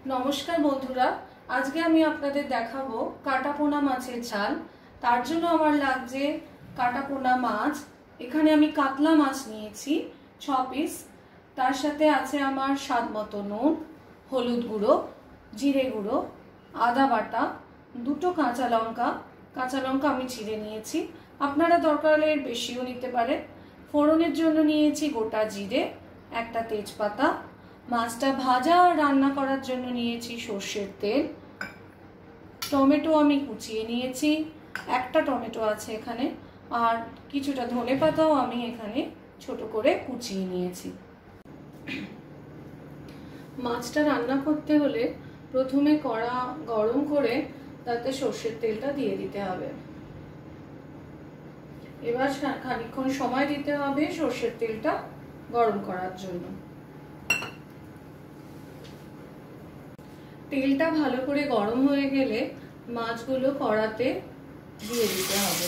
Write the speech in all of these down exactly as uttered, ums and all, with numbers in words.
নমস্কার বন্ধুরা, আজকে আমি আপনাদের দেখাবো কাটাপোনা মাছের ঝাল। তার জন্য আমার লাগছে কাটাপোনা মাছ। এখানে আমি কাতলা মাছ নিয়েছি ছ পিস। তার সাথে আছে আমার স্বাদ মতো নুন, হলুদ গুঁড়ো, জিরে গুঁড়ো, আদা বাটা, দুটো কাঁচা লঙ্কা। কাঁচা লঙ্কা আমি চিড়ে নিয়েছি, আপনারা দরকার হলে এর বেশিও নিতে পারেন। ফোড়নের জন্য নিয়েছি গোটা জিরে, একটা তেজপাতা। মাছটা ভাজা আর রান্না করার জন্য নিয়েছি সর্ষের তেল। টমেটো আমি কুচিয়ে নিয়েছি, একটা টমেটো আছে এখানে, আর কিছুটা ধনেপাতাও আমি এখানে ছোট করে কুচিয়ে নিয়েছি। মাছটা রান্না করতে হলে প্রথমে কড়া গরম করে তাতে সর্ষের তেলটা দিয়ে দিতে হবে। এবার খানিকক্ষণ সময় দিতে হবে সর্ষের তেলটা গরম করার জন্য। তেলটা ভালো করে গরম হয়ে গেলে মাছগুলো কড়াতে দিয়ে দিতে হবে।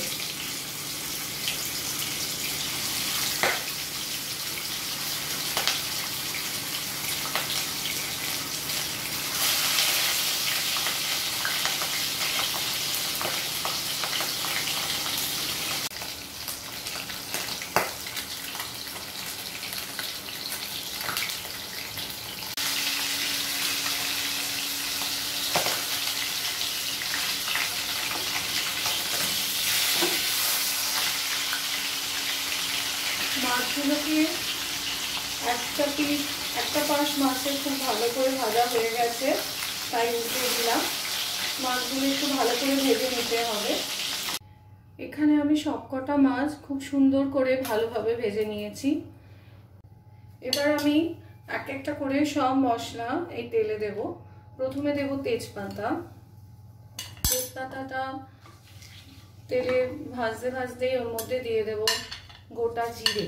মাছগুলোকে একটা পিস একটা পাশ মাছের খুব ভালো করে ভাজা হয়ে গেছে, তাই উল্টে দিলাম। মাছগুলো একটু ভালো করে ভেজে নিতে হবে। এখানে আমি সবকটা মাছ খুব সুন্দর করে ভালোভাবে ভেজে নিয়েছি। এবার আমি এক একটা করে সব মশলা এই তেলে দেব। প্রথমে দেব তেজপাতা। তেজপাতাটা তেলে ভাজতে ভাজতেই ওর মধ্যে দিয়ে দেব গোটা জিরে।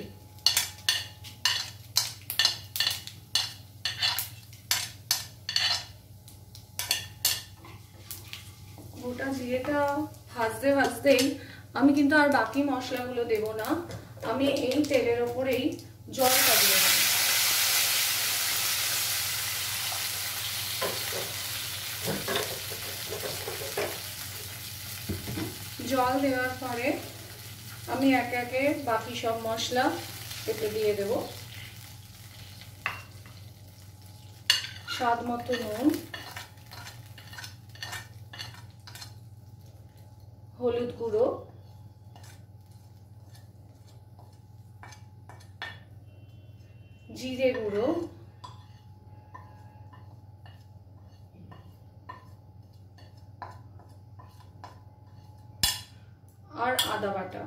গোটা জিরেটা ভাজতে ভাজতেই আমি কিন্তু আর বাকি মশলাগুলো দেব না, আমি এই তেলের ওপরেই জলটা দিয়ে দেব। জল দেওয়ার পরে আমি একে একে বাকি সব মশলা এতে দিয়ে দেব। স্বাদ মতো নুন, হলুদ গুঁড়ো, জিরে গুঁড়ো, আর আদা বাটা।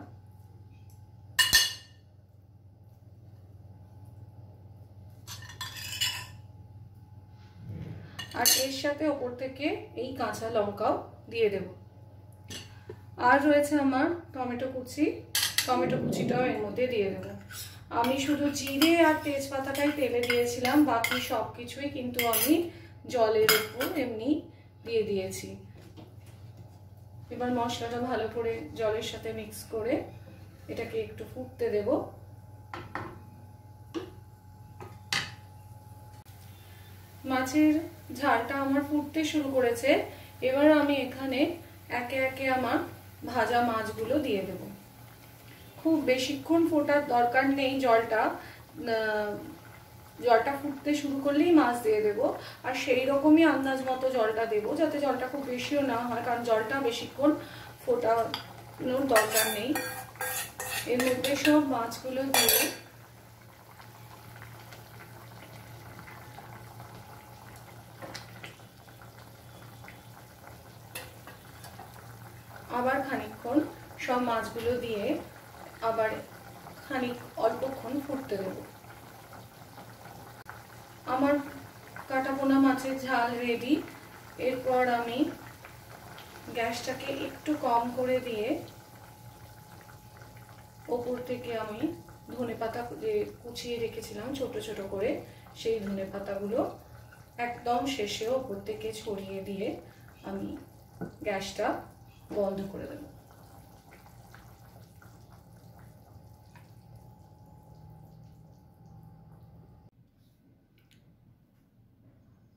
আর এর সাথে ওপর থেকে এই কাঁচা লঙ্কাও দিয়ে দেব। আর রয়েছে আমার টমেটো কুচি, টমেটো কুচিটাও এর মধ্যে দিয়ে দেব। আমি শুধু জিরে আর তেজপাতাটাই তেলে দিয়েছিলাম, বাকি সব কিছুই কিন্তু আমি জলের উপর এমনি দিয়ে দিয়েছি। এবার মশলাটা ভালো করে জলের সাথে মিক্স করে এটাকে একটু ফুটতে দেব। মাছের ঝালটা আমার ফুটতে শুরু করেছে। এবার আমি এখানে একে একে আমার ভাজা মাছগুলো দিয়ে দেব। খুব বেশিক্ষণ ফোটার দরকার নেই, জলটা জলটা ফুটতে শুরু করলেই মাছ দিয়ে দেব। আর সেই রকমই আন্দাজ মতো জলটা দেব, যাতে জলটা খুব বেশিও না হয়, কারণ জলটা বেশিক্ষণ ফোটানোর দরকার নেই। এর মধ্যে সব মাছগুলো দিয়ে আবার খানিকক্ষণ সব মাছগুলো দিয়ে আবার খানিক অল্পক্ষণ ফুটতে দেব। আমার কাটাপোনা মাছের ঝাল রেডি। এরপর আমি গ্যাসটাকে একটু কম করে দিয়ে ওপর থেকে আমি ধনেপাতা যে কুচিয়ে রেখেছিলাম ছোট ছোট করে, সেই ধনেপাতাগুলো একদম শেষে ওপর থেকে ছড়িয়ে দিয়ে আমি গ্যাসটা বন্ধ করে দেব।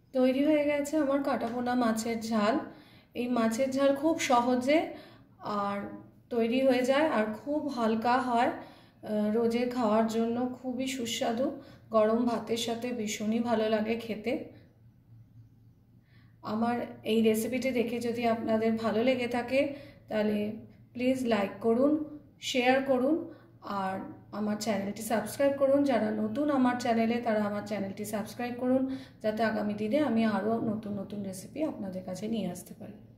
তৈরি হয়ে গেছে আমার কাটাপোনা মাছের ঝাল। এই মাছের ঝাল খুব সহজে আর তৈরি হয়ে যায় আর খুব হালকা হয়, রোজে খাওয়ার জন্য খুবই সুস্বাদু, গরম ভাতের সাথে ভীষণই ভালো লাগে খেতে। আমার এই রেসিপিটি দেখে যদি আপনাদের ভালো লেগে থাকে তাহলে প্লিজ লাইক করুন, শেয়ার করুন আর আমার চ্যানেলটি সাবস্ক্রাইব করুন। যারা নতুন আমার চ্যানেলে তারা আমার চ্যানেলটি সাবস্ক্রাইব করুন, যাতে আগামী দিনে আমি আরও নতুন নতুন রেসিপি আপনাদের কাছে নিয়ে আসতে পারি।